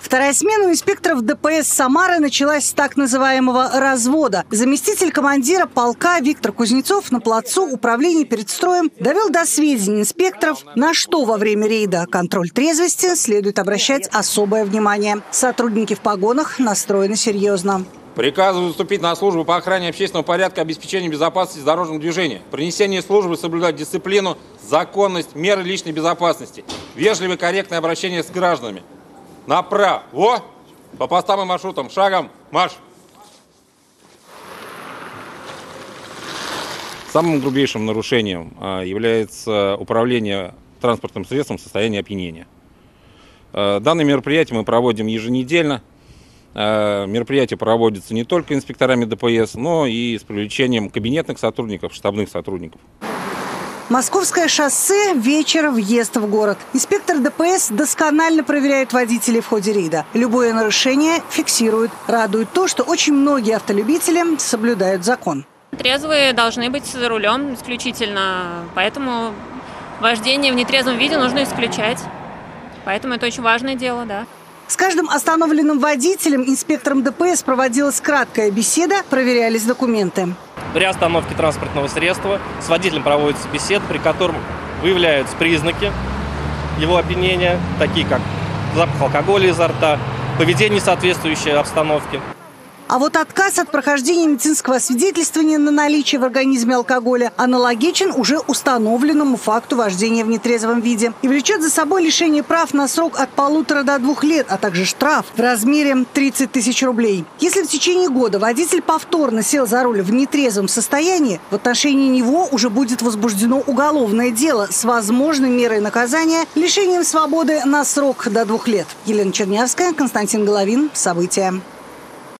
Вторая смена у инспекторов ДПС Самары началась с так называемого развода. Заместитель командира полка Виктор Кузнецов на плацу управления перед строем довел до сведения инспекторов, на что во время рейда «Контроль трезвости» следует обращать особое внимание. Сотрудники в погонах настроены серьезно. Приказываю вступить на службу по охране общественного порядка, обеспечению безопасности дорожного движения. При несении службы соблюдать дисциплину, законность, меры личной безопасности. Вежливое и корректное обращение с гражданами. Направо, по постам и маршрутам, шагом, марш! Самым грубейшим нарушением является управление транспортным средством в состоянии опьянения. Данное мероприятие мы проводим еженедельно. Мероприятие проводится не только инспекторами ДПС, но и с привлечением кабинетных сотрудников, штабных сотрудников. Московское шоссе, вечер, въезд в город. Инспектор ДПС досконально проверяет водителей в ходе рейда. Любое нарушение фиксирует. Радует то, что очень многие автолюбители соблюдают закон. Трезвые должны быть за рулем исключительно, поэтому вождение в нетрезвом виде нужно исключать. Поэтому это очень важное дело, да. С каждым остановленным водителем инспектором ДПС проводилась краткая беседа, проверялись документы. При остановке транспортного средства с водителем проводится беседа, при котором выявляются признаки его опьянения, такие как запах алкоголя изо рта, поведение, соответствующее обстановке. А вот отказ от прохождения медицинского освидетельствования на наличие в организме алкоголя аналогичен уже установленному факту вождения в нетрезвом виде и влечет за собой лишение прав на срок от 1,5 до 2 лет, а также штраф в размере 30 тысяч рублей. Если в течение года водитель повторно сел за руль в нетрезвом состоянии, в отношении него уже будет возбуждено уголовное дело с возможной мерой наказания лишением свободы на срок до 2 лет. Елена Чернявская, Константин Головин. События.